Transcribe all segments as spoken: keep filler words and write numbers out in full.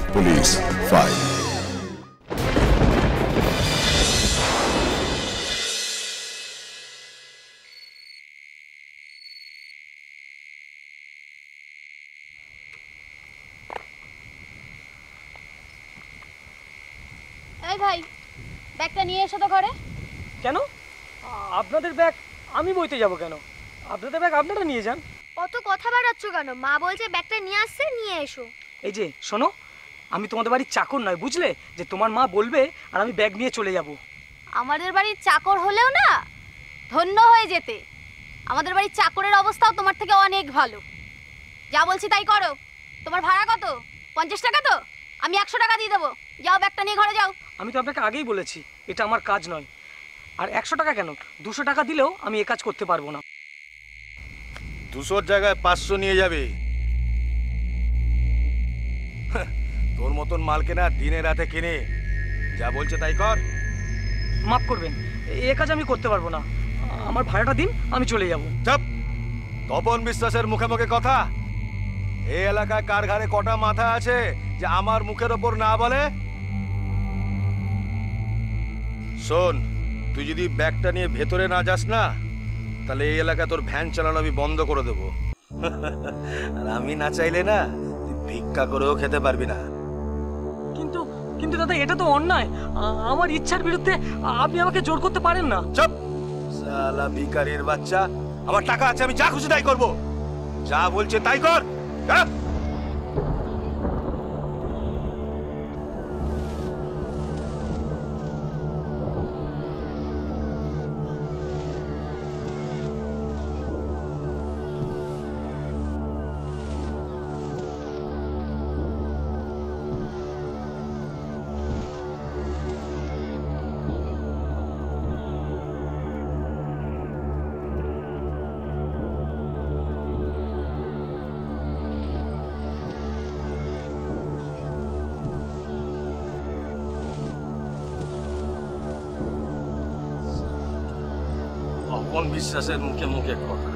Police file. এই ভাই, ব্যাগটা নিয়ে এসো তো ঘরে। কেন? আপনাদের ব্যাগ আমি বইতে যাব কেন? আপনাদের ব্যাগ আপনারা নিয়ে যান। অত কথা বাড়াচ্ছ কেন? মা বলছে ব্যাগটা নিয়ে আসছে, নিয়ে এসো। এই যে শোনো, আমি তোমাদের বাড়ির চাকর নয়, বুঝলে? যে তোমার মা বলবে আর আমি ব্যাগ নিয়ে চলে যাব। আমাদের বাড়ির চাকর হলেও না ধন্য হয়ে যেতে। আমাদের বাড়ির চাকরের অবস্থাও তোমার থেকে অনেক ভালো। যা বলছি তাই করো। তোমার ভাড়া কত? পঞ্চাশ টাকা তো? আমি একশো টাকা দিয়ে দেবো। যাও, ব্যাগটা নিয়ে ঘরে যাও। আমি তো আপনাকে আগেই বলেছি এটা আমার কাজ নয়। আর একশো টাকা কেন, দুশো টাকা দিলেও আমি এ কাজ করতে পারবো না। দুশোর জায়গায় পাঁচশো নিয়ে যাবে। তোর মতন মাল কেনা দিনে রাতে কিনে, যা বলছে তাই কর। মাফ করবেন, এ কাজ আমি করতে পারবো না। আমার ভাড়াটা দিন, আমি চলে যাব। চুপ! তপন বিশ্বাসের মুখে মুখে কথা। এই এলাকায় কার ঘাড়ে কটা মাথা আছে যে আমার মুখের ওপর না বলে? শোন, তুই যদি ব্যাগটা নিয়ে ভেতরে না যাস না, তাহলে এই এলাকায় তোর ভ্যান চালানো আমি বন্ধ করে দেবো। আর আমি না চাইলে না, তুই ভিক্ষা করেও খেতে পারবি না। কিন্তু কিন্তু দাদা, এটা তো অন্যায়। আমার ইচ্ছার বিরুদ্ধে আপনি আমাকে জোর করতে পারেন না। চুপ! শালা ভিখারির বাচ্চা! আমার টাকা আছে, আমি যা খুশি তাই করবো। যা বলছে তাই কর। তপন বিশ্বাসের মুখে মুখে কথা।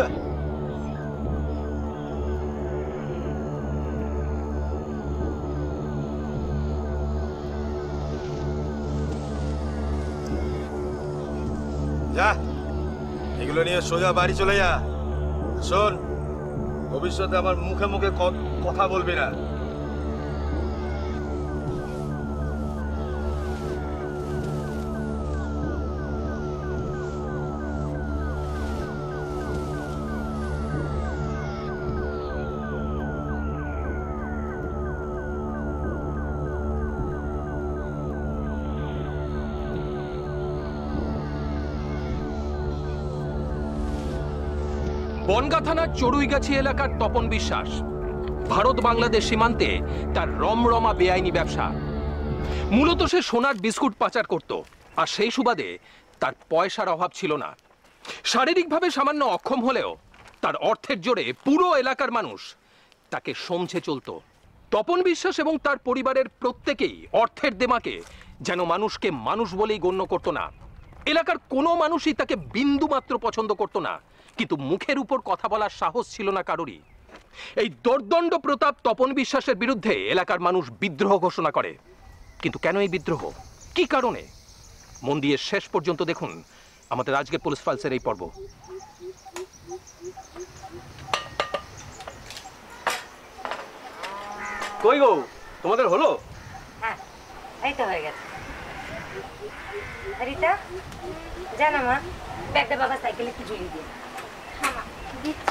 যা, এগুলো নিয়ে সোজা বাড়ি চলে যা। শোন, ভবিষ্যতে আমার মুখে মুখে কথা বলবি না। বনগাঁ থানার চড়ুইগাছি এলাকার তপন বিশ্বাস ভারত বাংলাদেশ সীমান্তে তার রমরমা বেআইনি ব্যবসা। মূলত সে সোনার বিস্কুট পাচার করত, আর সেই সুবাদে তার পয়সার অভাব ছিল না। শারীরিকভাবে সামান্য অক্ষম হলেও তার অর্থের জোরে পুরো এলাকার মানুষ তাকে সমঝে চলত। তপন বিশ্বাস এবং তার পরিবারের প্রত্যেকেই অর্থের দেমাকে যেন মানুষকে মানুষ বলেই গণ্য করত না। এলাকার কোনো মানুষই তাকে বিন্দুমাত্র পছন্দ করত না, কিন্তু মুখের উপর কথা বলার সাহস ছিল না কারোরই। এই দর্দণ্ড প্রতাপ তপন বিশ্বাসের বিরুদ্ধে এলাকার মানুষ বিদ্রোহ ঘোষণা করে। কিন্তু কেন এই বিদ্রোহ, কি কারণে? মন দিয়ে শেষ পর্যন্ত দেখুন আমাদের আজকের পুলিশ ফাইলসের এই পর্ব। কই গো, তোমাদের হলো? হ্যাঁ, এই তো হয়ে গেছে। রিতা, জানা মা, ব্যাগটা বাবা সাইকেলে একটু ঝুলিয়ে দিয়ে। হ্যাঁ মা, দিচ্ছি।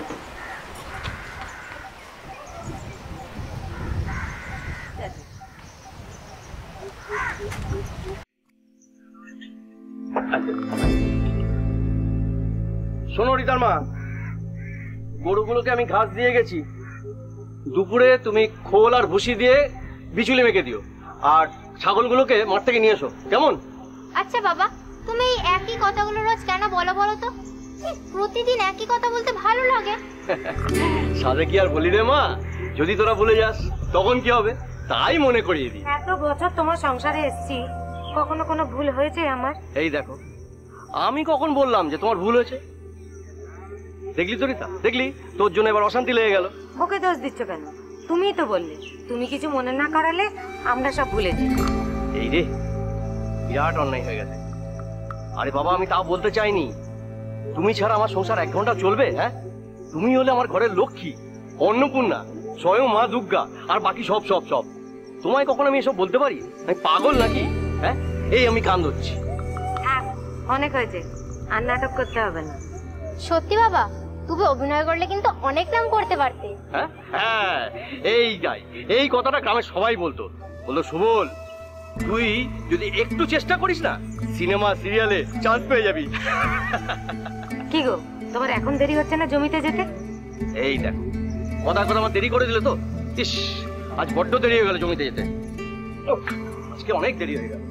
শোনো রিতার মা, গরুগুলোকে আমি ঘাস দিয়ে গেছি। দুপুরে তুমি খোল আর ভুসি দিয়ে বিচুলি মেখে দিও, আর ছাগলগুলোকে মাঠ থেকে নিয়ে এসো, কেমন? আচ্ছা বাবা, তুমি এই একই কথাগুলো রোজ কেন বলো বলো তো? প্রতিদিন একই কথা বলতে ভালো লাগে। সাদে কি আর বলি রে মা, যদি তোরা ভুলে যাস তখন কি হবে, তাই মনে করিয়ে দিই। এত বছর তোমার সংসারে এসেছি, কখনো কোনো ভুল হয়েছে আমার? এই দেখো, আমি কখন বললাম যে তোমার ভুল হয়েছে? দেখলি তো রিতা, দেখলি তোর জন্য এবার অশান্তি লেগে গেল। ওকে দোষ দিচ্ছ কেন? তুমিই তো বললে তুমি কিছু মনে না করালে আমরা সব ভুলে যাই। এই রে, বিরাট অন্যায় হয়ে গেছে। আরে বাবা, আমি তা বলতে চাইনি। তুমি ছাড়া আমার সংসার এক ঘন্টা চলবে? হ্যাঁ, তুমি হলে আমার ঘরের লক্ষ্মী, অন্নপূর্ণা, স্বয়ং মা দুর্গা, আর বাকি সব সব সব। তোমায় কখন আমি এসব বলতে পারি? আমি পাগল নাকি? হ্যাঁ, এই আমি কান ধরছি। থাক, অনেক হয়েছে, আর নাটক করতে হবে না। সত্যি বাবা, তুমি অভিনয় করলে কিন্তু অনেক নাম করতে পারতে। হ্যাঁ হ্যাঁ, এইটাই, এই কথাটা গ্রামের সবাই বলতো। বললো, সুবল, তুই যদি একটু চেষ্টা করিস না, সিনেমা সিরিয়ালে চান্স পেয়ে যাবি। কি গো, তোমার এখন দেরি হচ্ছে না জমিতে যেতে? এই দেখো, কথা কথা আমার দেরি করে দিলে তো। ইস, আজ বড্ড দেরি হয়ে গেল জমিতে যেতে। উফ, আজকে অনেক দেরি হয়ে গেল।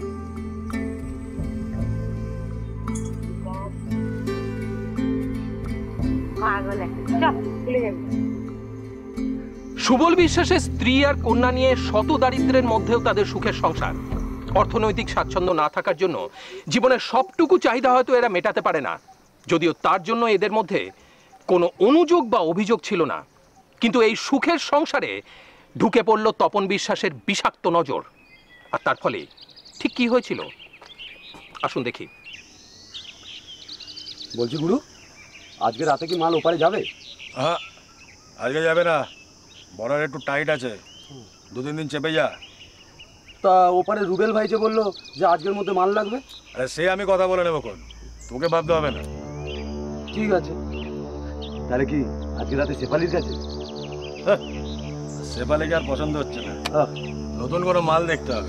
পাগল একটা, চল ভুলে যাবি। সুবল বিশ্বাসের স্ত্রী আর কন্যা নিয়ে শত দারিদ্র্যের মধ্যেও তাদের সুখের সংসার। অর্থনৈতিক স্বাচ্ছন্দ্য না থাকার জন্য জীবনের সবটুকু চাহিদা হয়তো এরা মেটাতে পারে না, যদিও তার জন্য এদের মধ্যে কোনো অনুযোগ বা অভিযোগ ছিল না। কিন্তু এই সুখের সংসারে ঢুকে পড়ল তপন বিশ্বাসের বিষাক্ত নজর, আর তার ফলে ঠিক কি হয়েছিল আসুন দেখি। বলছি গুরু, আজকে রাতে কি মাল ওপারে যাবে? হ্যাঁ, আজকে যাবে না, বর্ডার একটু টাইট আছে, দু তিন দিন চেপে যা। তা ওপারে রুবেল ভাই যে বললো যে আজকের মধ্যে মাল লাগবে। আরে সে আমি কথা বলে নেবো, কোন তোকে ভাবতে হবে না। ঠিক আছে, তাহলে কি আজকে রাতে শেফালির কাছে? শেফালিকে আর পছন্দ হচ্ছে না, আহ, নতুন কোনো মাল দেখতে হবে।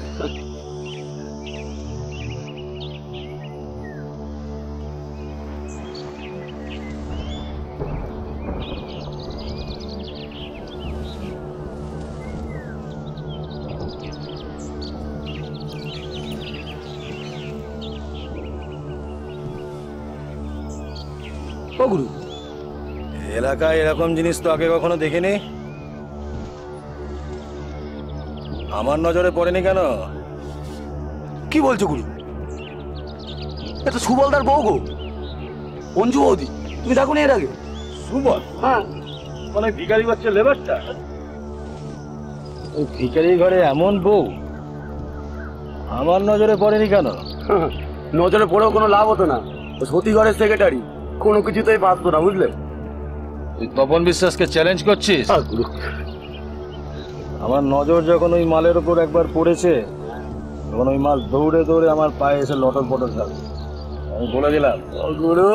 ও গুরু, এলাকায় এরকম জিনিস তো আগে কখনো দেখিনি। আমার নজরে পড়েনি কেন? কি বলছো গুরু? এটা সুবলদার বউ গো, অঞ্জু বৌদি। তুমি দেখো না এর আগে? সুবল? হ্যাঁ, মানে ভিখারি বাচ্চা লেবারটা? ওই ভিখারি ঘরে এমন বউ আমার নজরে পড়েনি কেন? নজরে পড়েও কোনো লাভ হতো না, ও সতী ঘরের সেক্রেটারি, কোনো কিছুতেই পারতো না, বুঝলে? তুই তপন বিশ্বাসকে চ্যালেঞ্জ করছিস? হ্যাঁ গুরু, আমার নজর যখন ওই মালের উপর একবার পড়েছে, তখন ওই মাল দৌড়ে দৌড়ে আমার পায়ে এসে লটর পটর যাবে, আমি বলে দিলাম। ও গুরু,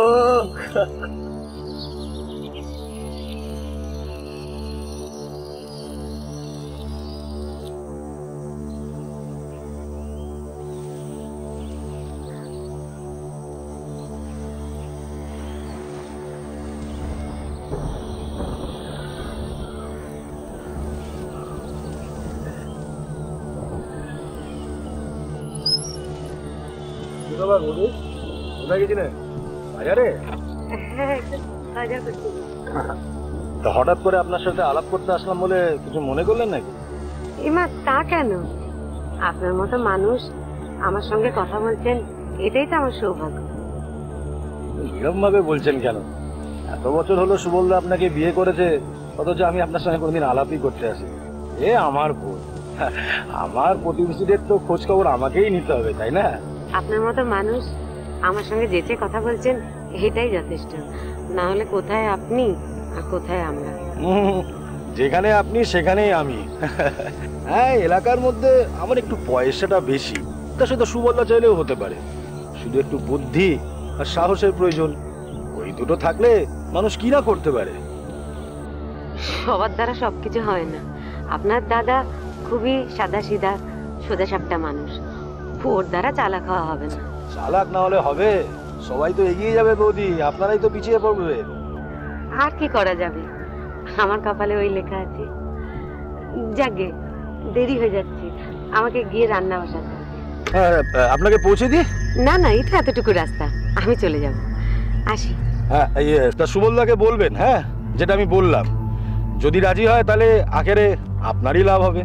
কোথায় গেছিলে? বাজারে? হ্যাঁ, একটু বাজার করতে যাই। তা হঠাৎ করে আপনার সাথে আলাপ করতে আসলাম বলে কিছু মনে করলেন নাকি? এমা, তা কেন? আপনার মতো মানুষ আমার সঙ্গে কথা বলছেন, এটাই তো আমার সৌভাগ্য। এরকম ভাবে বলছেন কেন? এত বছর হলো সুবলদা আপনাকে বিয়ে করেছে, অথচ আমি আপনার সঙ্গে কোনোদিন আলাপই করতে আসি। এ আমার ভুল। আমার প্রতিবেশীদের তো খোঁজ খবর আমাকেই নিতে হবে, তাই না? আপনার মতো মানুষ আমার সঙ্গে যেচে কথা বলছেন, এটাই যথেষ্ট। না হলে কোথায় আপনি আর কোথায় আমরা? হুম, যেখানে আপনি সেখানেই আমি। হ্যাঁ, এলাকার মধ্যে আমার একটু পয়সাটা বেশি, তা সেটা সুবলদা চাইলেও হতে পারে। শুধু একটু বুদ্ধি আর সাহসের প্রয়োজন, ওই দুটো থাকলে মানুষ কি না করতে পারে। সবার দ্বারা সবকিছু হয় না। আপনার দাদা খুবই সাদা সিধা সোজা সাপটা মানুষ, ওর দ্বারা চালাক হওয়া হবে না। চালাক না হলে হবে? সবাই তো এগিয়ে যাবে বৌদি, আপনারাই তো পিছিয়ে পড়বে। আর কি করা যাবে, আমার কপালে ওই লেখা আছে। যাকে দেরি হয়ে যাচ্ছে, আমাকে গিয়ে রান্না বসাতে হবে। হ্যাঁ, আপনাকে পৌঁছে দিই? না না, এটা এতটুকু রাস্তা, আমি চলে যাব, আসি। হ্যাঁ, ইয়ে, তা সুবলদাকে বলবেন, হ্যাঁ, যেটা আমি বললাম। যদি রাজি হয় তাহলে আখেরে আপনারই লাভ হবে।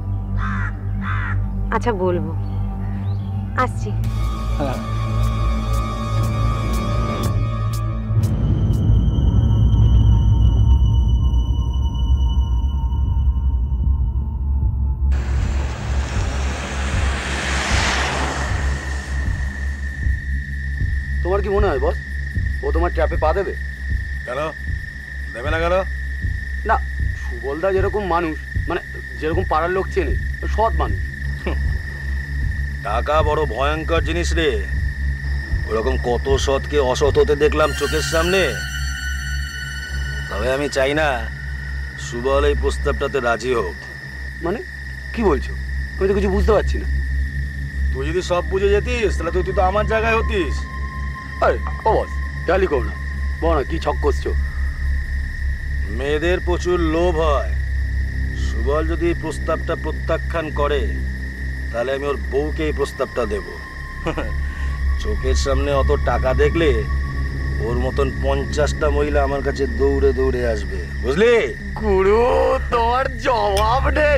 আচ্ছা, বলবো, আসছি। হ্যাঁ। কি মনে হয় বস ও তোমার ট্র্যাপে পা দেবে? কেন দেবে না কেন? না, সুবলদা যেরকম মানুষ, মানে যেরকম পাড়ার লোক চেনে, সৎ মানুষ। টাকা বড় ভয়ঙ্কর জিনিস রে। ওরকম কত সৎকে অসৎ হতে দেখলাম চোখের সামনে। তবে আমি চাই না সুবল এই প্রস্তাবটাতে রাজি হোক। মানে কি বলছো? আমি তো কিছু বুঝতে পারছি না। তুই যদি সব বুঝে যেতিস তাহলে তুই তুই তো আমার জায়গায় হতিস। আরে ও বস, গালি করো না, বলো না কি ছক করছো। মেয়েদের প্রচুর লোভ হয়। সুবল যদি এই প্রস্তাবটা প্রত্যাখ্যান করে তাহলে আমি ওর বউকে এই প্রস্তাবটা দেব। চোখের সামনে অত টাকা দেখলে ওর মতন পঞ্চাশটা মহিলা আমার কাছে দৌড়ে দৌড়ে আসবে, বুঝলি? গুরু, তোমার জবাব নেই।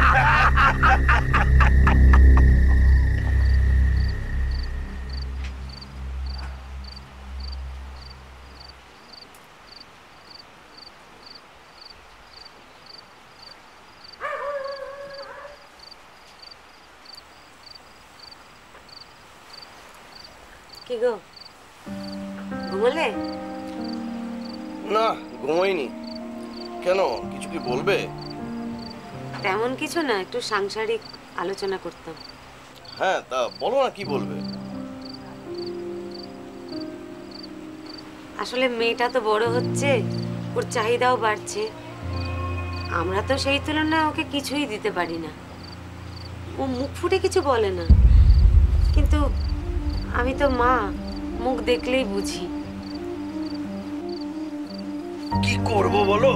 কি গো, ঘুমোলে? না, ঘুমোইনি। কেন, কিছু কি বলবে? তেমন কিছু না, একটু সাংসারিক আলোচনা করতাম। হ্যাঁ, তা বলো না, কি বলবে? আসলে মেয়েটা তো বড় হচ্ছে, ওর চাহিদাও বাড়ছে। আমরা তো সেই তুলনায় ওকে কিছুই দিতে পারি না। ও মুখ ফুটে কিছু বলে না, কিন্তু আমি তো মা, মুখ দেখলেই বুঝি। কি করব বলো?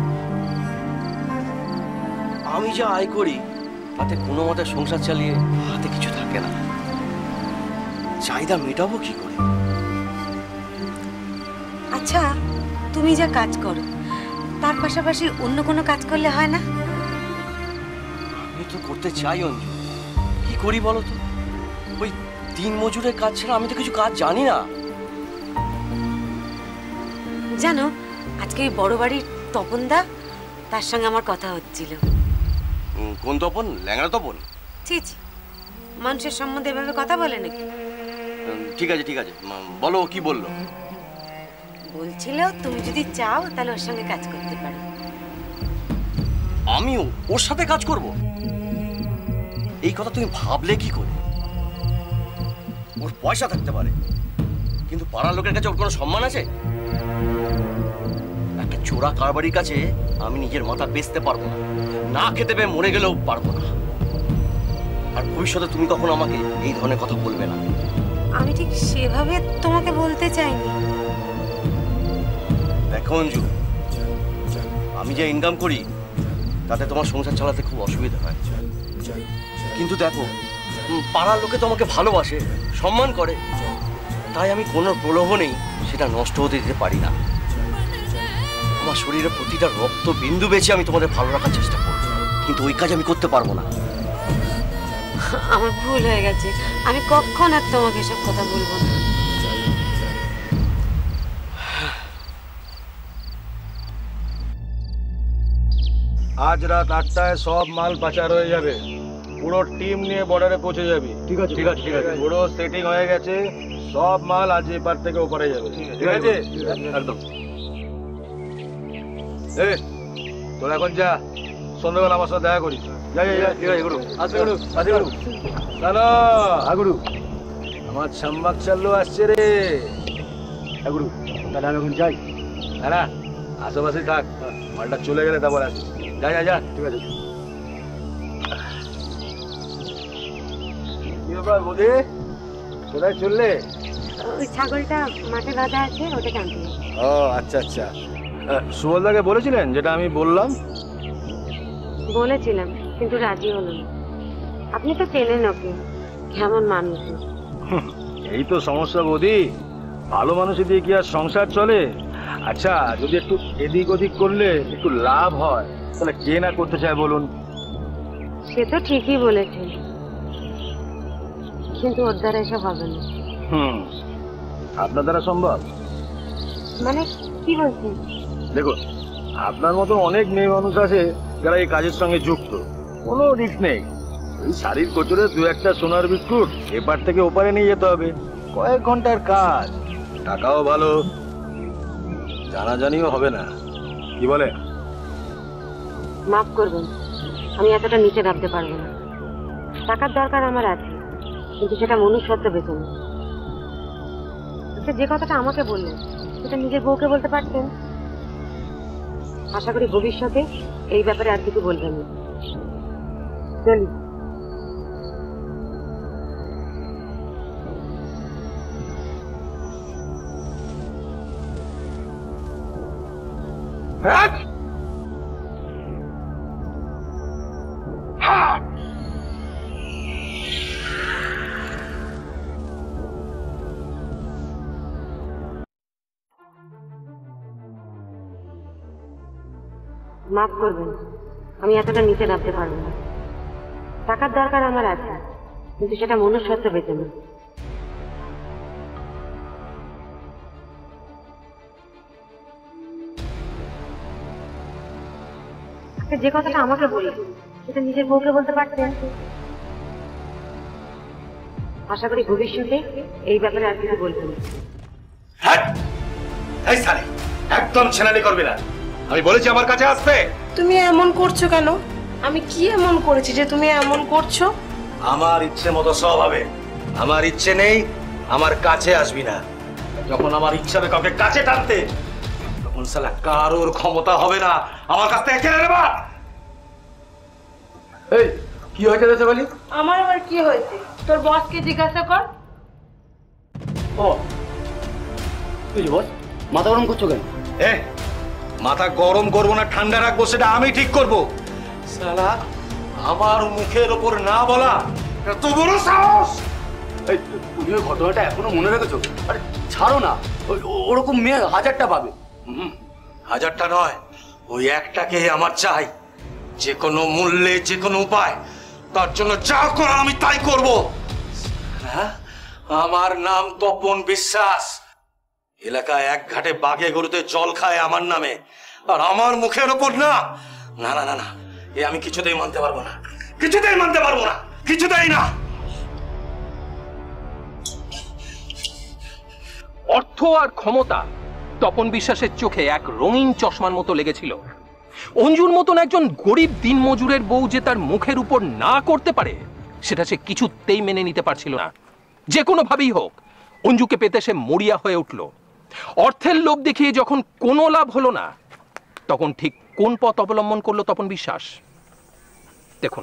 আমি যা আয় করি তাতে কোনো মতে সংসার চালিয়ে হাতে কিছু থাকে না। চাহিদা মেটাবো কি করে? আচ্ছা, তুমি যা কাজ করো তার পাশাপাশি অন্য কোনো কাজ করলে হয় না? আমি তো করতে চাই অঞ্জু, কি করি বলো তো? ওই দিন মজুরের কাজ ছাড়া আমি তো কিছু কাজ জানি না। জানো, আজকে ওই বড় বাড়ির তপনদা, তার সঙ্গে আমার কথা হচ্ছিল। কোন তপন? ল্যাংড়া তপন? ছি ছি, মানুষের সম্বন্ধে এভাবে কথা বলে নাকি? ঠিক আছে ঠিক আছে, বলো কি বললো? বলছিল তুমি যদি চাও তাহলে ওর সঙ্গে কাজ করতে পারো। আমি ওর সাথে কাজ করব? এই কথা তুমি ভাবলে কি করে? ওর পয়সা থাকতে পারে, কিন্তু পাড়ার লোকের কাছে ওর কোনো সম্মান আছে? একটা চোরা কারবারির কাছে আমি নিজের মাথা বেচতে পারবো না, না খেতে পেয়ে মরে গেলেও পারবো না। আর ভবিষ্যতে তুমি কখনো আমাকে এই ধরনের কথা বলবে না। আমি ঠিক সেভাবে তোমাকে বলতে চাইনি। দেখো অঞ্জু, আমি যে ইনকাম করি তাতে তোমার সংসার চালাতে খুব অসুবিধা হয়, কিন্তু দেখো পাড়ার লোকে তো আমাকে ভালোবাসে, সম্মান করে, তাই আমি কোনো প্রলোভনেই সেটা নষ্ট হতে দিতে পারি না। আমার শরীরে প্রতিটা রক্ত বিন্দু বেঁচে আমি তোমাদের ভালো রাখার চেষ্টা করব, কিন্তু ওই কাজ আমি করতে পারবো না। আমার ভুল হয়ে গেছে, আমি কখন আর তোমাকে এসব কথা বলবো না। আজ রাত আটটায় সব মাল পাচার হয়ে যাবে। পুরো টিম নিয়ে বর্ডারে পৌঁছে যাবি। ঠিক আছে ঠিক আছে ঠিক আছে, পুরো সেটিং হয়ে গেছে। সব মাল আজ এপার থেকে ওপারে যাবে, ঠিক আছে? একদম। এ তোরা এখন যা, সন্ধ্যাবেলা আমার সাথে দেখা করিস। যা যা যা, ঠিক আছে গুরু। আসবে গুরু, আসবে গুরু। চলো আগুরু, আমার সম্মাক চাল্লু আসছে রে। আগুরু, তাহলে আমি এখন যাই। হ্যাঁ না, আশেপাশে থাক, মালটা চলে গেলে তারপর আসিস। যা যা যা, ঠিক আছে। কি ব্যাপার বৌদি, কোথায় চললে? ওই ছাগলটা মাঠে বাঁধা আছে, ওটা টানতে। ও আচ্ছা আচ্ছা, সুবলদাকে বলেছিলেন যেটা আমি বললাম? বলেছিলাম, কিন্তু রাজি হলো না। আপনি তো চেনেন ওকে, কেমন মানুষ। এই তো সমস্যা বৌদি, ভালো মানুষের দিয়ে কি আর সংসার চলে? আচ্ছা, যদি একটু এদিক ওদিক করলে একটু লাভ হয় তাহলে কে না করতে চায় বলুন? সে তো ঠিকই বলেছেন, কিন্তু ওর দ্বারা এসব হবে না। হুম, আপনার দ্বারা সম্ভব? মানে কি বলছেন? দেখুন, আপনার মতো অনেক মেয়ে মানুষ আছে যারা এই কাজের সঙ্গে যুক্ত, কোনো রিস্ক নেই। ওই শাড়ির কোচরে দু একটা সোনার বিস্কুট এপার থেকে ওপারে নিয়ে যেতে হবে, কয়েক ঘন্টার কাজ। টাকাও ভালো, জানাজানিও হবে না, কি বলে? মাফ করবেন, আমি এতটা নিচে নামতে পারবো না। টাকার দরকার আমার আছে, কিন্তু সেটা মনুষ্যত্ব বেছে না। আচ্ছা, যে কথাটা আমাকে বললেন সেটা নিজের বউকে বলতে পারতেন। আশা করি ভবিষ্যতে এই ব্যাপারে আর কিছু বলবেন না। চলি। মাফ করবেন, আমি এতটা নিচে নামতে পারবো না। টাকার দরকার আমার আছে, কিন্তু সেটা মনুষ্যত্ব বেছে না। যে কথাটা আমাকে বলি সেটা নিজের বউকে বলতে পারতেন। আশা করি ভবিষ্যতে এই ব্যাপারে আর কিছু বলবেন না। হ্যাঁ, এই সালে একদম ছেনালি করবি না, আমি বলেছি আমার কাছে আসতে। তুমি এমন করছো কেন? আমি কি এমন করেছি যে তুমি এমন করছো? আমার ইচ্ছে মতো সব হবে, আমার ইচ্ছে নেই আমার কাছে আসবি না। যখন আমার ইচ্ছা হবে কাউকে কাছে টানতে, তখন শালা কারোর ক্ষমতা হবে না আমার কাছ থেকে কেড়ে নেবা। এই কি হয়েছে দেশে বলি? আমার আবার কি হয়েছে? তোর বসকে জিজ্ঞাসা কর। ও তুই বস, মাথা গরম করছো কেন? এ মাথা গরম করবো না ঠান্ডা রাখবো সেটা আমি ঠিক করবো। শালা আমার মুখের ওপর না বলা এত বড় সাহস! এই তুমি ওই ঘটনাটা এখনো মনে রেখেছো? আরে ছাড়ো না, ওই ওরকম মেয়ে হাজারটা পাবে। হুম, হাজারটা নয়, ওই একটাকে আমার চাই। যে কোনো মূল্যে, যে কোনো উপায়, তার জন্য যা করার আমি তাই করব। হ্যাঁ, আমার নাম তপন বিশ্বাস। এলাকায় এক ঘাটে বাঘে গরুতে জল খায় আমার নামে, আর আমার মুখের ওপর না। না না না না, এ আমি কিছুতেই মানতে পারবো না, কিছুতেই মানতে পারবো না, কিছুতেই না। অর্থ আর ক্ষমতা তপন বিশ্বাসের চোখে এক রঙিন চশমার মতো লেগেছিল। অঞ্জুর মতন একজন গরিব দিনমজুরের বউ যে তার মুখের উপর না করতে পারে, সেটা সে কিছুতেই মেনে নিতে পারছিল না। যে কোনো ভাবেই হোক অঞ্জুকে পেতে সে মরিয়া হয়ে উঠল। অর্থের লোভ দেখিয়ে যখন কোনো লাভ হলো না, তখন ঠিক কোন পথ অবলম্বন করলো তপন বিশ্বাস দেখুন।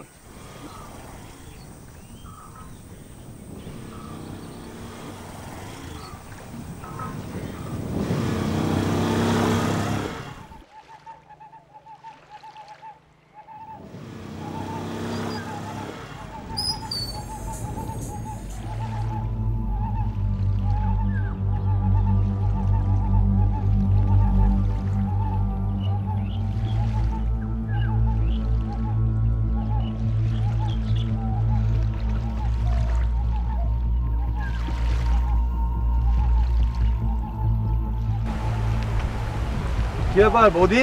কি ব্যাপার বৌদি,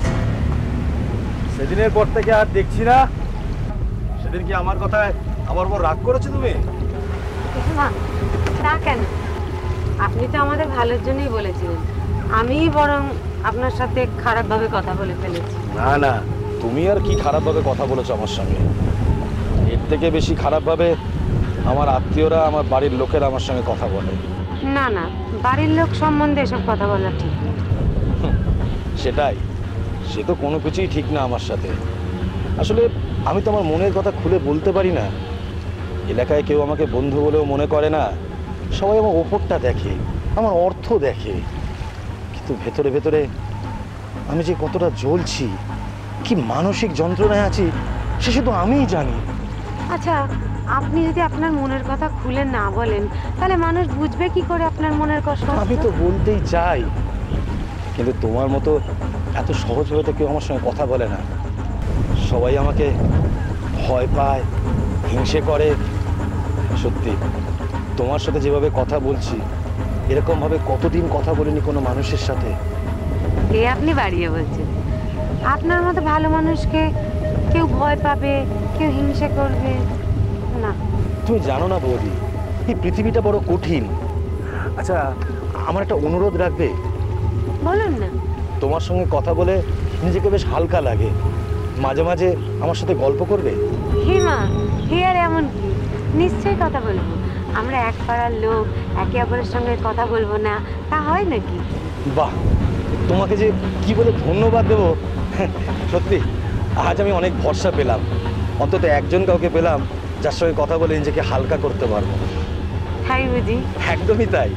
সেদিনের পর থেকে আর দেখছি না? সেদিন কি আমার কথায় আমার উপর রাগ করেছো তুমি? না, তা কেন? আপনি তো আমাদের ভালোর জন্যই বলেছিলেন। আমিই বরং আপনার সাথে খারাপভাবে কথা বলে ফেলেছি। না না, তুমি আর কি খারাপভাবে কথা বলেছো আমার সঙ্গে? এর থেকে বেশি খারাপভাবে আমার আত্মীয়রা, আমার বাড়ির লোকেরা আমার সঙ্গে কথা বলে। না না, বাড়ির লোক সম্বন্ধে এসব কথা বলা ঠিক না। সেটাই, সে তো কোনো কিছুই ঠিক না আমার সাথে। আসলে আমি তো আমার মনের কথা খুলে বলতে পারি না। এলাকায় কেউ আমাকে বন্ধু বলেও মনে করে না, সবাই আমার ওপরটা দেখে, আমার অর্থ দেখে। কিন্তু ভেতরে ভেতরে আমি যে কতটা জ্বলছি, কি মানসিক যন্ত্রণায় আছি, সে শুধু আমিই জানি। আচ্ছা, আপনি যদি আপনার মনের কথা খুলে না বলেন, তাহলে মানুষ বুঝবে কি করে আপনার মনের কষ্ট? আমি তো বলতেই চাই, কিন্তু তোমার মতো এত সহজভাবে তো কেউ আমার সঙ্গে কথা বলে না। সবাই আমাকে ভয় পায়, হিংসে করে। সত্যি, তোমার সাথে যেভাবে কথা বলছি, এরকমভাবে কতদিন কথা বলিনি কোনো মানুষের সাথে। এ আপনি বাড়িয়ে বলছেন? আপনার মতো ভালো মানুষকে কেউ ভয় পাবে, কেউ হিংসে করবে না। তুমি জানো না বৌদি, এই পৃথিবীটা বড় কঠিন। আচ্ছা, আমার একটা অনুরোধ রাখবে? বলুন না। তোমার সঙ্গে কথা বলে নিজেকে বেশ হালকা লাগে, মাঝে মাঝে আমার সাথে গল্প করবে? হিমা, হে আর এমন কি, নিশ্চয়ই কথা বলবো। আমরা এক পাড়ার লোক, একে অপরের সঙ্গে কথা বলবো না, তা হয় নাকি? বাহ, তোমাকে যে কি বলে ধন্যবাদ দেবো। সত্যি আজ আমি অনেক ভরসা পেলাম, অন্তত একজন কাউকে পেলাম যার সঙ্গে কথা বলে নিজেকে হালকা করতে পারবো। তাই বুঝি? একদমই তাই।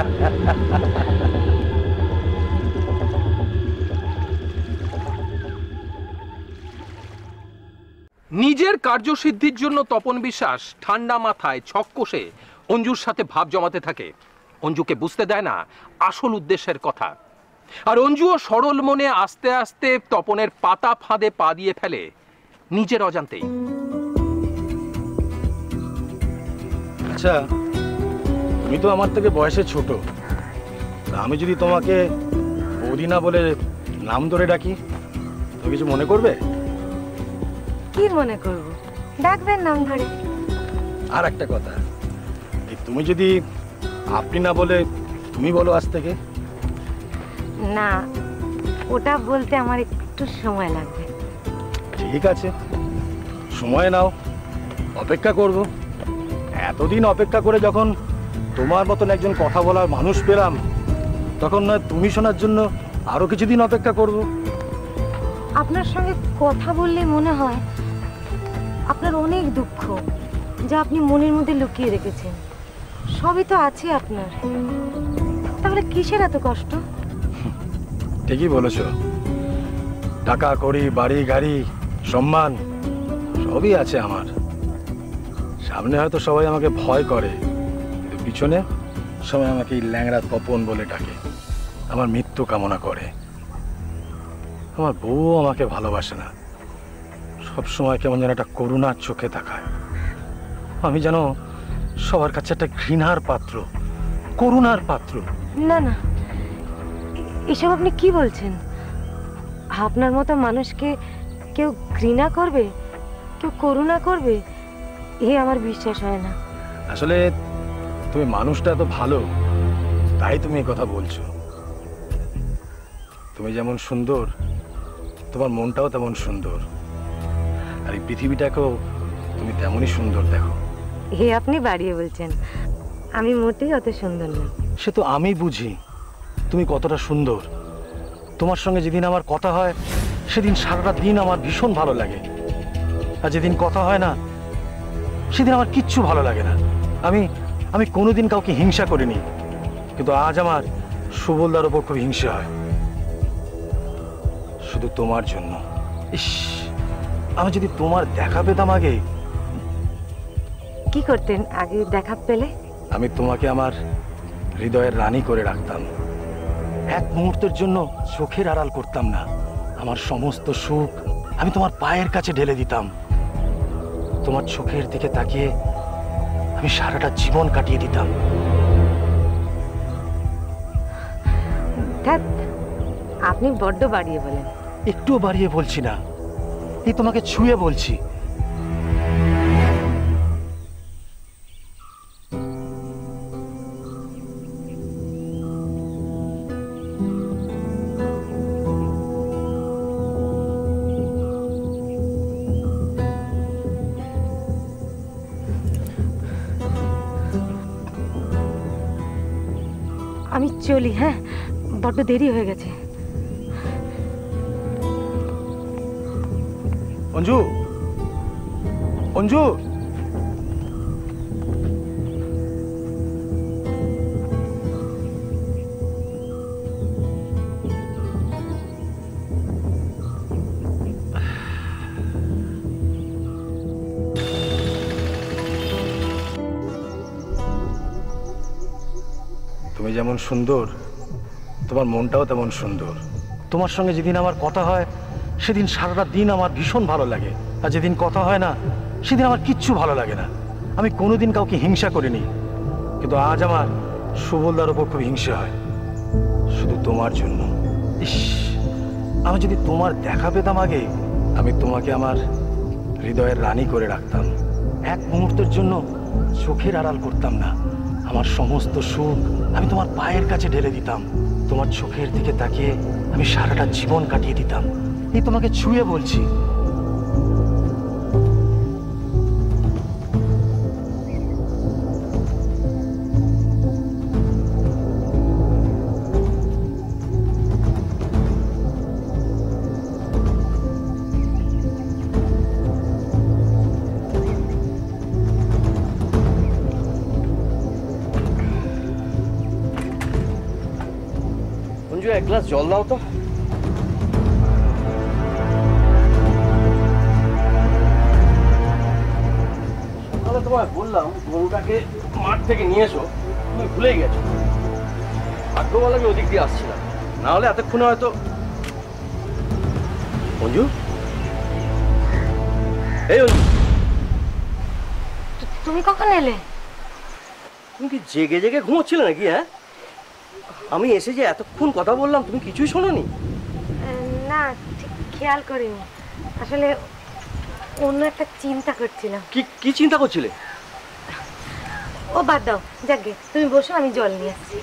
নিজের কার্যসিদ্ধির জন্য তপন বিশ্বাস ঠান্ডা মাথায় ছক কষে অঞ্জুর সাথে ভাব জমাতে থাকে। অঞ্জুকে বুঝতে দেয় না আসল উদ্দেশ্যের কথা, আর অঞ্জুও সরল মনে আস্তে আস্তে তপনের পাতা ফাঁদে পা দিয়ে ফেলে নিজের অজান্তেই। আচ্ছা, তুমি তো আমার থেকে বয়সে ছোট, আমি যদি তোমাকে বৌদি না বলে নাম ধরে ডাকি, তো কিছু মনে করবে? কি মনে করব, ডাকবেন নাম ধরে। আর একটা কথা, এই তুমি যদি আপনি না বলে তুমি বলো আজ থেকে। না, ওটা বলতে আমার একটু সময় লাগবে। ঠিক আছে, সময় নাও, অপেক্ষা করব। এতদিন অপেক্ষা করে যখন তোমার মতন একজন কথা বলার মানুষ পেলাম, তখন নয় তুমি শোনার জন্য আরো কিছুদিন অপেক্ষা করব। আপনার সঙ্গে কথা বললে মনে হয় আপনার অনেক দুঃখ, যা আপনি মনের মধ্যে লুকিয়ে রেখেছেন। সবই তো আছে আপনার, তাহলে কিসের এত কষ্ট? ঠিকই বলেছ, টাকা কড়ি, বাড়ি গাড়ি, সম্মান সবই আছে আমার। সামনে হয়তো সবাই আমাকে ভয় করে, কিন্তু পিছনে সবাই আমাকে এই ল্যাংড়া তপন বলে ডাকে, আমার মৃত্যু কামনা করে। আমার বউ আমাকে ভালোবাসে না, সব সময় কেমন যেন একটা করুণার চোখে তাকায়। আমি যেন সবার কাছে একটা ঘৃণার পাত্র, করুণার পাত্র। না না, এসব আপনি কি বলছেন? আপনার মতো মানুষকে কেউ ঘৃণা করবে, কেউ করুণা করবে, এ আমার বিশ্বাস হয় না। আসলে তুমি মানুষটা এত ভালো, তাই তুমি এই কথা বলছো। তুমি যেমন সুন্দর, তোমার মনটাও তেমন সুন্দর, আর এই পৃথিবীটাকেও তুমি তেমনই সুন্দর দেখো। হে আপনি বাড়িয়ে বলছেন, আমি মোটেই অত সুন্দর না। সে তো আমি বুঝি তুমি কতটা সুন্দর। তোমার সঙ্গে যেদিন আমার কথা হয়, সেদিন সারাটা দিন আমার ভীষণ ভালো লাগে, আর যেদিন কথা হয় না, সেদিন আমার কিচ্ছু ভালো লাগে না। আমি আমি কোনোদিন কাউকে হিংসা করিনি, কিন্তু আজ আমার সুবলদার ওপর খুব হিংসা হয়, শুধু তোমার জন্য। ইস, আমি যদি তোমার দেখা পেতাম আগে। কি করতেন আগে দেখা পেলে? আমি তোমাকে আমার হৃদয়ের রানী করে রাখতাম, এক মুহূর্তের জন্য চোখের আড়াল করতাম না। আমার সমস্ত সুখ আমি তোমার পায়ের কাছে ঢেলে দিতাম। তোমার চোখের দিকে তাকিয়ে আমি সারাটা জীবন কাটিয়ে দিতাম। ধ্যাৎ, আপনি বড্ড বাড়িয়ে বলেন। একটুও বাড়িয়ে বলছি না, এই তোমাকে ছুঁয়ে বলছি। আমি চলি, হ্যাঁ, বড্ড দেরি হয়ে গেছে। অঞ্জু, অঞ্জু, তুমি যেমন সুন্দর, তোমার মনটাও তেমন সুন্দর। তোমার সঙ্গে যেদিন আমার কথা হয়, সেদিন সারাটা দিন আমার ভীষণ ভালো লাগে, আর যেদিন কথা হয় না, সেদিন আমার কিচ্ছু ভালো লাগে না। আমি কোনোদিন কাউকে হিংসা করিনি, কিন্তু আজ আমার সুবলদার ওপর খুব হিংসা হয়, শুধু তোমার জন্য। ইস, আমি যদি তোমার দেখা পেতাম আগে, আমি তোমাকে আমার হৃদয়ের রানী করে রাখতাম, এক মুহূর্তের জন্য চোখের আড়াল করতাম না। আমার সমস্ত সুখ আমি তোমার পায়ের কাছে ঢেলে দিতাম, তোমার চোখের দিকে তাকিয়ে আমি সারাটা জীবন কাটিয়ে দিতাম। এই তোমাকে ছুঁয়ে বলছি, অঞ্জু এক গ্লাস জল দাও তো। সকালে তোমায় বললাম গরুটাকে মাঠ থেকে নিয়ে এসো, তুমি ভুলেই গেছো। ভাগ্য বলে আমি ওদিক দিয়ে আসছিলাম, না হলে এতক্ষণে হয়তো। অঞ্জু, এই অঞ্জু, তুমি কখন এলে? তুমি কি জেগে জেগে ঘুমোচ্ছিলে নাকি? হ্যাঁ, আমি এসে যে এতক্ষণ কথা বললাম তুমি কিছুই শোনোনি? না, ঠিক খেয়াল করিনি। আসলে অন্য একটা চিন্তা করছিলাম। কি কি চিন্তা করছিলে? ও বাদ দাও, যাকে তুমি বসো, আমি জল নিয়ে আসছি।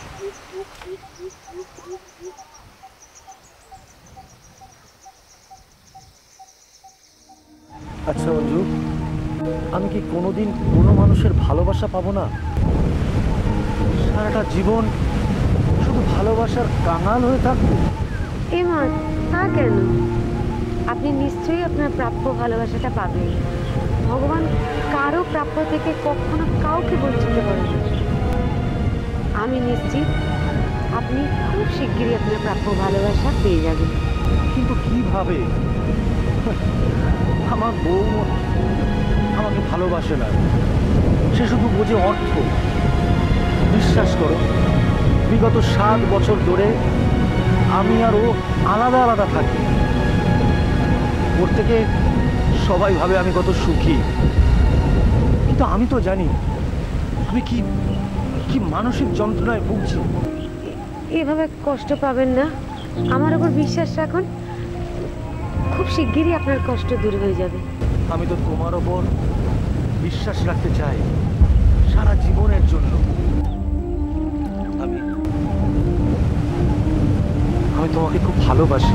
আচ্ছা অঞ্জু, আমি কি কোনোদিন কোনো মানুষের ভালোবাসা পাবো না? সারাটা জীবন শুধু ভালোবাসার কাঙাল হয়ে থাকবো? এ মা, তা কেন? আপনি নিশ্চয়ই আপনার প্রাপ্য ভালোবাসাটা পাবেন। ভগবান কারো প্রাপ্য থেকে কখনো কাউকে বঞ্চিত করেন না। আমি নিশ্চিত আপনি খুব শিগগিরই আপনার প্রাপ্য ভালোবাসা পেয়ে যাবেন। কিন্তু কিভাবে? আমার বউ আমাকে ভালোবাসে না, সে শুধু বোঝে অর্থ। বিশ্বাস করো, বিগত সাত বছর ধরে আমি আর ও আলাদা আলাদা থাকি। ওর থেকে সবাই ভাবে আমি কত সুখী, কিন্তু আমি তো জানি আমি কি কি মানসিক যন্ত্রণায় ভুগছি। এভাবে কষ্ট পাবেন না, আমার উপর বিশ্বাস রাখুন। খুব শিগগিরই আপনার কষ্ট দূর হয়ে যাবে। আমি তো তোমার ওপর বিশ্বাস রাখতে চাই সারা জীবনের জন্য। আমি আমি তোমাকে খুব ভালোবাসি।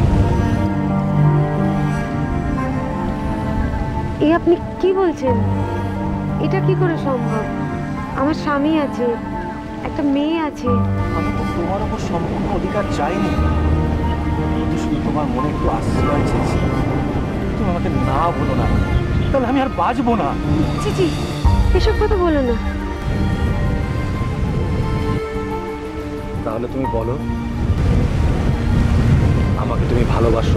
এ আপনি কি বলছেন? এটা কি করে সম্ভব? আমার স্বামী আছে, একটা মেয়ে আছে। আমি তো তোমার ওপর সম্পূর্ণ অধিকার চাইনি, কিন্তু শুধু তোমার মনে একটু আশ্রয় চেয়েছি। তুমি আমাকে না বলো না, তাহলে আমি আর বাঁচবো না। জি জি, এসব কথা বলো না। তাহলে তুমি বলো, আমাকে তুমি ভালোবাসো?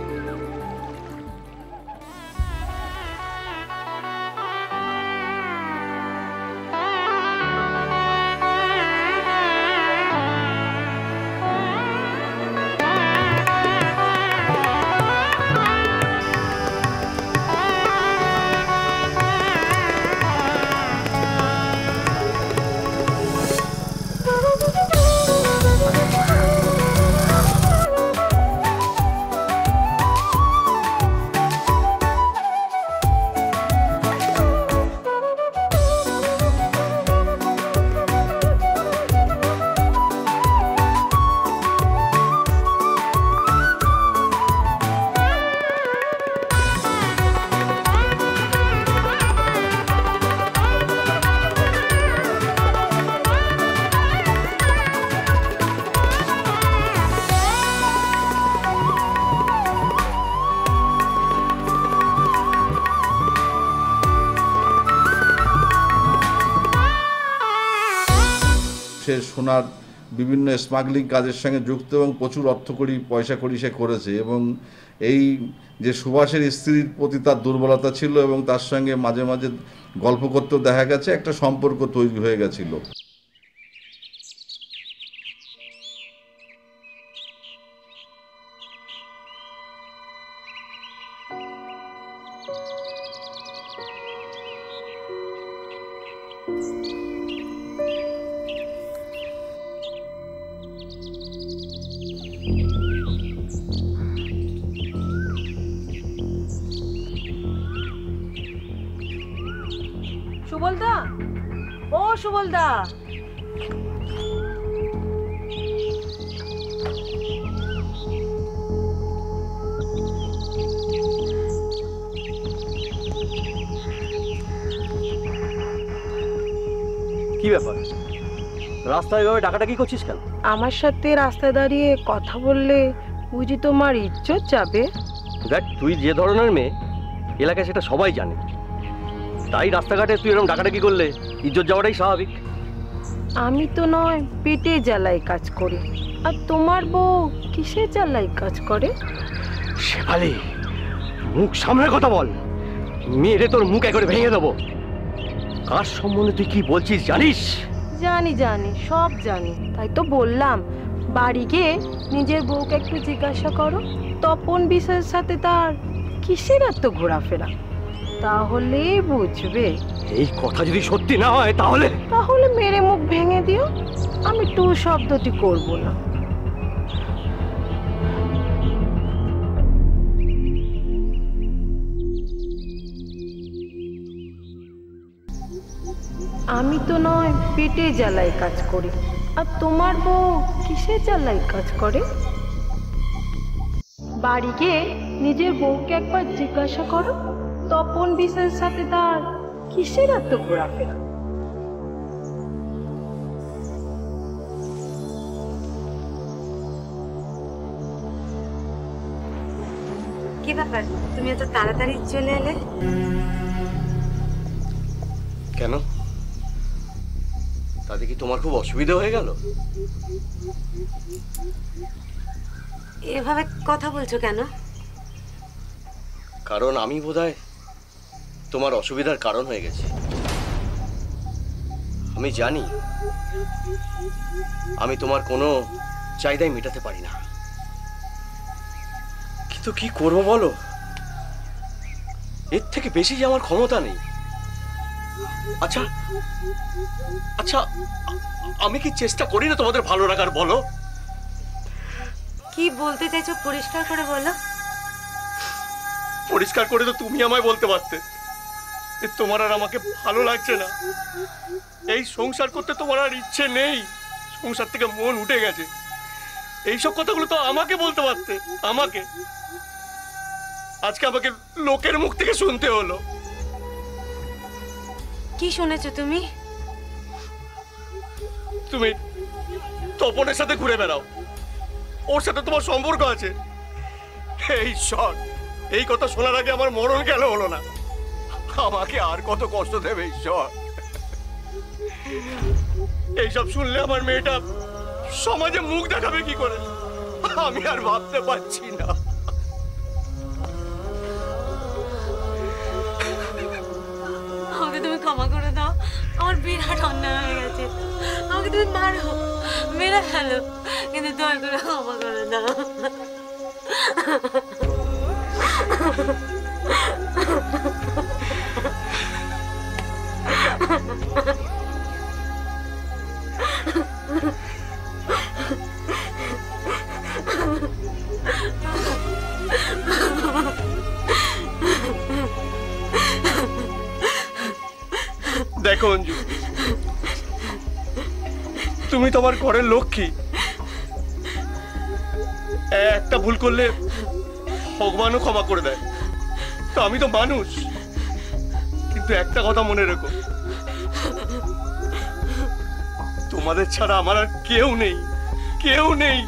সে সোনার বিভিন্ন স্মাগলিং কাজের সঙ্গে যুক্ত এবং প্রচুর অর্থকড়ি পয়সা কড়ি সে করেছে। এবং এই যে সুভাষের স্ত্রীর প্রতি তার দুর্বলতা ছিল এবং তার সঙ্গে মাঝে মাঝে গল্প করতেও দেখা গেছে, একটা সম্পর্ক তৈরি হয়ে গেছিল। সুবলদা, ও সুবলদা, কি ব্যাপার, রাস্তায় এভাবে ডাকাডাকি করছিস কেন? আমার সাথে রাস্তায় দাঁড়িয়ে কথা বললে বুঝি তোমার ইজ্জত যাবে? দেখ, তুই যে ধরনের মেয়ে এলাকায় সেটা সবাই জানে, তাই রাস্তাঘাটে তুই এরকম ডাকাডাকি করলে ইজ্জত যাওয়াটাই স্বাভাবিক। আমি তো নয় পেটে জ্বালাই কাজ করি, আর তোমার বউ কিসের জ্বালাই কাজ করে? শেফালি, মুখ সামনে কথা বল, মেরে তোর মুখ করে ভেঙে দেবো। কার সম্বন্ধে তুই কি বলছিস জানিস? জানি জানি, সব জানি, তাই তো বললাম বাড়ি গিয়ে নিজের বউকে একটু জিজ্ঞাসা করো তপন বিশ্বাসের সাথে তার কিসের এত ঘোরাফেরা, তাহলে বুঝবে। এই কথা যদি সত্যি না হয় তাহলে তাহলে মেরে মুখ ভেঙে দিও, আমি টু শব্দটি করব না। আমি তো নয় পেটে জ্বালাই কাজ করি, আর তোমার বউ কিসের জ্বালাই কাজ করে? বাড়ি গিয়ে নিজের বউকে একবার জিজ্ঞাসা করো তপন বিশ্বাসের সাথে তার কিসের এত ঘোরাফেরা। কি ব্যাপার, তুমি এত তাড়াতাড়ি চলে এলে? কেন, তাতে কি তোমার খুব অসুবিধা হয়ে গেল? এভাবে কথা বলছো কেন? কারণ আমি বোধহয় তোমার অসুবিধার কারণ হয়ে গেছি। আমি জানি আমি তোমার কোনো চাহিদাই মেটাতে পারি না, কিন্তু কি করবো বলো, এর থেকে বেশি যে আমার ক্ষমতা নেই। আচ্ছা আচ্ছা আমি কি চেষ্টা করি না তোমাদের ভালো রাখার? বলো, কি বলতে চাইছো পরিষ্কার করে বলো। পরিষ্কার করে তো তুমি আমায় বলতে পারতে যে তোমার আর আমাকে ভালো লাগছে না, এই সংসার করতে তোমার আর ইচ্ছে নেই, সংসার থেকে মন উঠে গেছে। এইসব কথাগুলো তো আমাকে বলতে পারতে, আমাকে। আজকে আমাকে লোকের মুখ থেকে শুনতে হলো। কি শুনেছো তুমি? তুমি তপনের সাথে ঘুরে বেড়াও, ওর সাথে তোমার সম্পর্ক আছে। এই ঈশ্বর, এই কথা শোনার আগে আমার মরণ গেল হলো না। আমাকে আর কত কষ্ট দেবে ঈশ্বর। এইসব শুনলে আমার মেয়েটা সমাজে মুখ দেখাবে কি করে, আমি আর ভাবতে পারছি না। আমাকে তুমি ক্ষমা করে দাও, আমার বিরাট অন্যায় হয়ে গেছে। আমাকে তুমি মারো, মেরে ফেলো, কিন্তু দয়া করে ক্ষমা করে দাও। দেখো অঞ্জু, তুমি তোমার ঘরের লক্ষ্মী, একটা ভুল করলে ভগবানও ক্ষমা করে দেয়। তো আমি তো মানুষ, কিন্তু একটা কথা মনে রেখো, তোমাদের ছাড়া আমার আর কেউ নেই, কেউ নেই।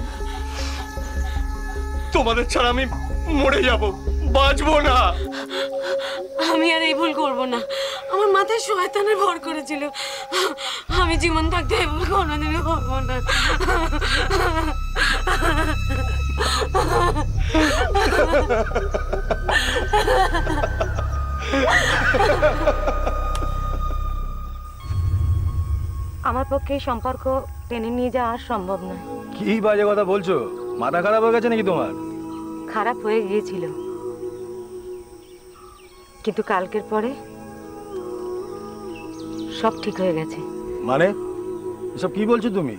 তোমাদের ছাড়া আমি মরে যাব, বাঁচবো না। আমি আর এই ভুল করবো না, আমার মাথায় শয়তানের ভর করেছিল। আমি জীবন থাকতে এই ভুল কোনোদিনও করবো না। আমার পক্ষে এই সম্পর্ক টেনে নিয়ে যাওয়া আর সম্ভব নয়। কি বাজে কথা বলছো? মাথা খারাপ হয়ে গেছে নাকি তোমার? খারাপ হয়ে গিয়েছিল, কিন্তু কালকের পরে সব ঠিক হয়ে গেছে। মানে এসব কি বলছো তুমি?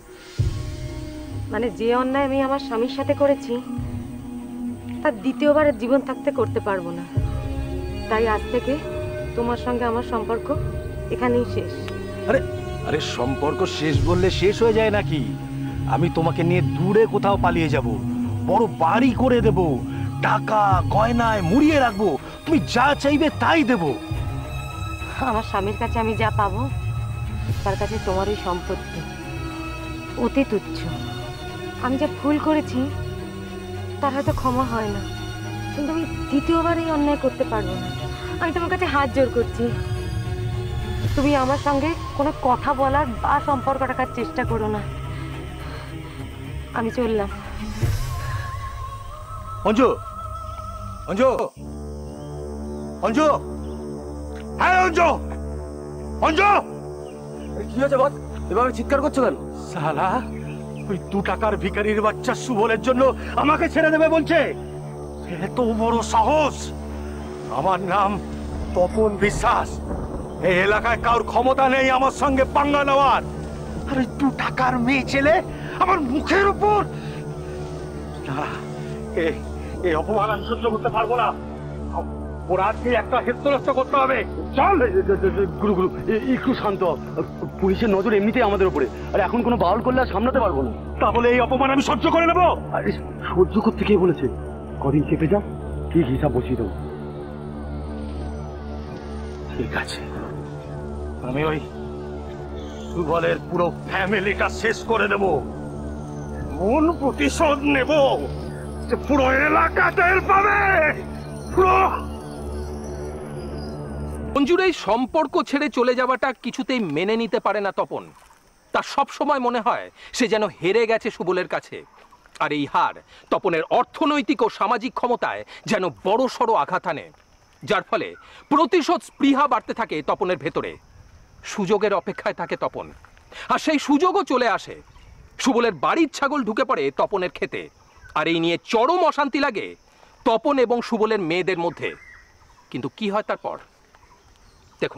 মানে যে অন্যায় আমি আমার স্বামীর সাথে করেছি তার দ্বিতীয়বার জীবন থাকতে করতে পারবো না। তাই আজ থেকে তোমার সঙ্গে আমার সম্পর্ক এখানেই শেষ। আরে আরে সম্পর্ক শেষ বললে শেষ হয়ে যায় নাকি? আমি তোমাকে নিয়ে দূরে কোথাও পালিয়ে যাব, বড় বাড়ি করে দেব, টাকা গয়নায় মুড়িয়ে রাখবো, তুমি যা চাইবে তাই দেব। আমার স্বামীর কাছে আমি যা পাবো তার কাছে তোমার ওই সম্পত্তি অতি তুচ্ছ। আমি যা ভুল করেছি তার হয়তো ক্ষমা হয় না, কিন্তু আমি দ্বিতীয়বার এই অন্যায় করতে পারবো না। আমি তোমার কাছে হাত জোর করছি, তুমি আমার সঙ্গে কোনো কথা বলার বা সম্পর্ক রাখার চেষ্টা করো না। আমি চললাম। অঞ্জু, অঞ্জু, অঞ্জু, হ্যাঁ অঞ্জু, অঞ্জু, কি হয়েছে বস, এভাবে চিৎকার করছো কেন? শালা ওই দু টাকার ভিখারির বাচ্চা সুবলের জন্য আমাকে ছেড়ে দেবে বলছে। এত বড় সাহস! আমার নাম তপন বিশ্বাস। এই এলাকায় কারোর ক্ষমতা নেই আমার সঙ্গে পাঙ্গা নেওয়ার। আর ওই দু টাকার মেয়ে ছেলে আমার মুখের উপর, না, এই এই অপমান আমি সহ্য করতে পারবো না। ওরা আজকে একটা হেস্তনষ্ট করতে হবে। চল গুরু গুরু একটু শান্ত, পুলিশের নজর এমনিতেই আমাদের উপরে, আর এখন কোনো বাউল করলে আর সামলাতে পারবো না। তাহলে এই অপমান আমি সহ্য করে নেবো। আরে সহ্য করতে কে বলেছে? কদিন কেটে যাও, ঠিক হিসাব বসিয়ে দেবো। ঠিক আছে, আমি ওই সুবলের পুরো ফ্যামিলিটা শেষ করে দেবো। মন প্রতিশোধ নেব যে পুরো এলাকা টের পাবে। পুরো অঞ্জুর এই সম্পর্ক ছেড়ে চলে যাওয়াটা কিছুতেই মেনে নিতে পারে না তপন। তার সব সময় মনে হয় সে যেন হেরে গেছে সুবলের কাছে। আর এই হার তপনের অর্থনৈতিক ও সামাজিক ক্ষমতায় যেন বড় সড় আঘাত আনে, যার ফলে প্রতিশোধ স্পৃহা বাড়তে থাকে তপনের ভেতরে। সুযোগের অপেক্ষায় থাকে তপন, আর সেই সুযোগও চলে আসে। সুবলের বাড়ির ছাগল ঢুকে পড়ে তপনের খেতে, আর এই নিয়ে চরম অশান্তি লাগে তপন এবং সুবলের মেয়েদের মধ্যে। কিন্তু কি হয় তারপর দেখুন।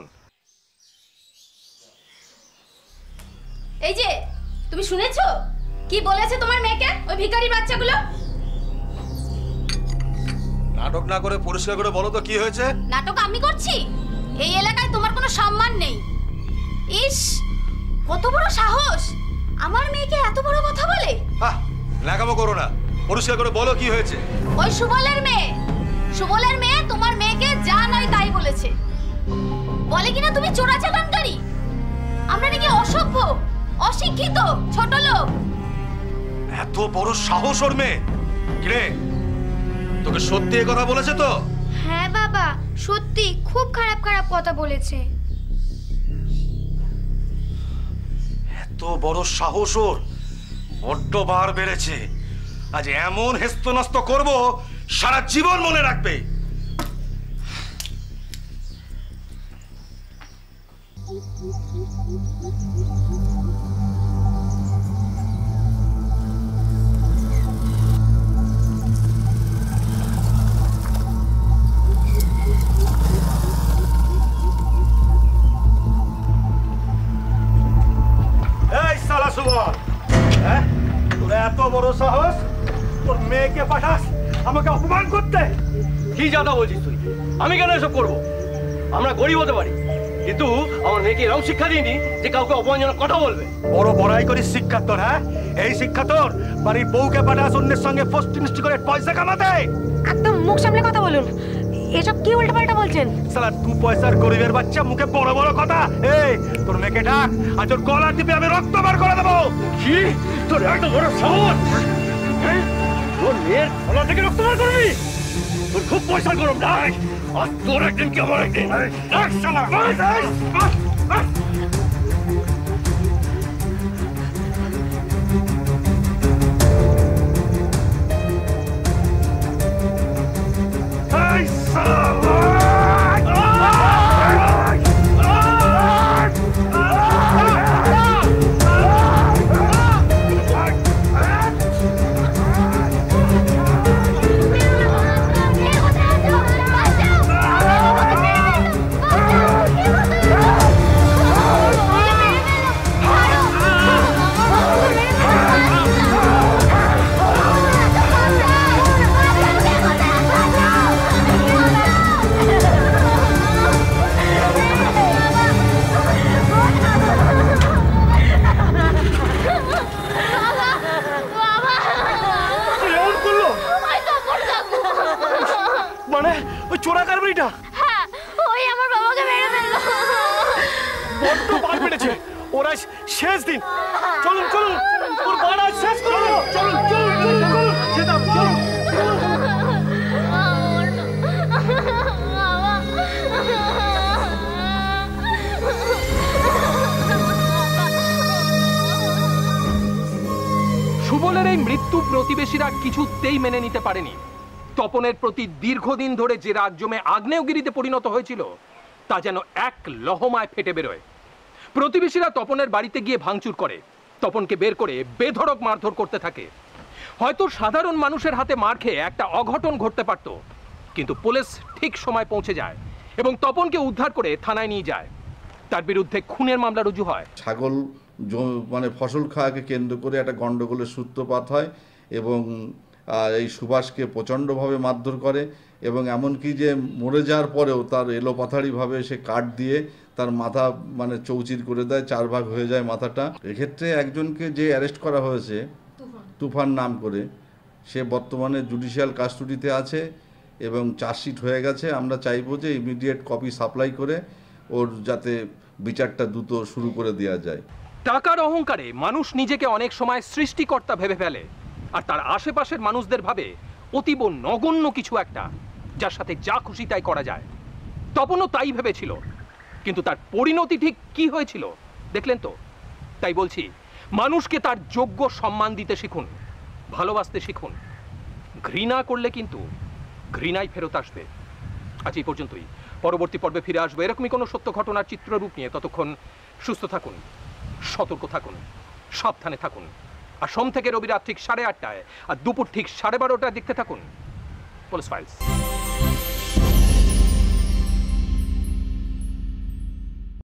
এই যে তুমি শুনেছো কি বলেছে তোমার মেয়েকে ওই ভিখারি বাচ্চাগুলো? নাটক না করে পরিষ্কার করে বলো তো কি হয়েছে। নাটক আমি করছি? এই এলাকায় তোমার কোনো সম্মান নেই। ইস, কত বড় সাহস! আমার মেয়েকে এত বড় কথা বলে। আহ, লাগামো করো না, পরিষ্কার করে বলো কি হয়েছে। ওই সুবলের মেয়ে, সুবলের মেয়ে তোমার মেয়েকে যা নয় তাই বলেছে। বলে কিনা তুমি চোরাচালানকারী, আমরা নাকি অসভ্য, অশিক্ষিত, ছোট লোক। এত বড় সাহস ওর মেয়ে! কিরে, তোকে সত্যি এই কথা বলেছে তো? হ্যাঁ বাবা, সত্যি খুব খারাপ খারাপ কথা বলেছে। এত বড় সাহস ওর! বড্ড বার বেড়েছে। আজ এমন হেস্তনাস্ত করব সারা জীবন মনে রাখবে। এই শালা সুবল, হ্যাঁ তোর এত বড় সাহস, তোর মেয়েকে পাঠাস আমাকে অপমান করতে? কি জাদা বলছিস তুই? আমি কেন এসব করবো? আমরা গরিব হতে পারি, কিন্তু আমার মেয়েকে এরকম শিক্ষা দিইনি যে কাউকে অপমানজনক কথা বলবে। বড় বড়াই করিস শিক্ষা তোর? হ্যাঁ, এই শিক্ষা তোর? বাড়ির বউকে পাঠাস অন্যের সঙ্গে ফষ্টি নষ্টি করে পয়সা কামাতে? একদম মুখ সামলে কথা বলুন, এসব কি উল্টাপাল্টা বলছেন? শালা দু পয়সার গরিবের বাচ্চা, মুখে বড় বড় কথা। এই তোর মেয়েকে ডাক, আজ ওর গলা টিপে আমি রক্ত বার করে দেবো। কি তোর এত বড় সাহস? তোর মেয়ের গলা থেকে রক্ত বার করবি? তোর খুব পয়সার গরম। ডাক, আর তোর একদিন কি আমার একদিন। ডাক শালা। বাঁচাও! ওরা শেষ দিন। চলুন চলুন, ওর বাড়া শেষ করো। চলুন চলুন চলুন চলুন, যেতাম চলুন। সুবলের এই মৃত্যু প্রতিবেশীরা কিছুতেই মেনে নিতে পারেনি। তপনের প্রতি দীর্ঘদিন ধরে যে রাগ জমে আগ্নেয়গিরিতে পরিণত হয়েছিল তা যেন এক লহমায় ফেটে বেরোয়। প্রতিবেশীরা তপনের বাড়িতে গিয়ে ভাঙচুর করে, তপনকে বের করে বেধড়ক মারধর করতে থাকে। হয়তো সাধারণ মানুষের হাতে মার খেয়ে একটা অঘটন ঘটতে পারত, কিন্তু পুলিশ ঠিক সময় পৌঁছে যায় এবং তপনকে উদ্ধার করে থানায় নিয়ে যায়। তার বিরুদ্ধে খুনের মামলা রুজু হয়। ছাগল মানে ফসল খাওয়াকে কেন্দ্র করে একটা গণ্ডগোলের সূত্রপাত হয় এবং এই সুভাষকে প্রচণ্ডভাবে মারধর করে এবং এমনকি যে মরে যাওয়ার পরেও তার এলোপাথারিভাবে সে কাঠ দিয়ে তার মাথা মানে চৌচির করে দেয়, চার ভাগ হয়ে যায় মাথাটা। এক্ষেত্রে একজনকে যে অ্যারেস্ট করা হয়েছে তুফান নাম করে, সে বর্তমানে জুডিশিয়াল কাস্টডিতে আছে এবং চার্জশিট হয়ে গেছে। আমরা চাইবো যে ইমিডিয়েট কপি সাপ্লাই করে ওর যাতে বিচারটা দ্রুত শুরু করে দেওয়া যায়। টাকার অহংকারে মানুষ নিজেকে অনেক সময় সৃষ্টিকর্তা ভেবে ফেলে, আর তার আশেপাশের মানুষদের ভাবে অতীব নগণ্য কিছু একটা, যার সাথে যা খুশি তাই করা যায়। তপনও তাই ভেবেছিল, কিন্তু তার পরিণতি ঠিক কি হয়েছিল দেখলেন তো। তাই বলছি, মানুষকে তার যোগ্য সম্মান দিতে শিখুন, ভালোবাসতে শিখুন। ঘৃণা করলে কিন্তু ঘৃণাই ফেরত আসবে। আজ এই পর্যন্তই। পরবর্তী পর্বে ফিরে আসবো এরকমই কোনো সত্য ঘটনার চিত্ররূপ নিয়ে। ততক্ষণ সুস্থ থাকুন, সতর্ক থাকুন, সাবধানে থাকুন। আর সোম থেকে রবি রাত ঠিক সাড়ে আটটায় আর দুপুর ঠিক সাড়ে বারোটায় দেখতে থাকুন পুলিশ ফাইলস।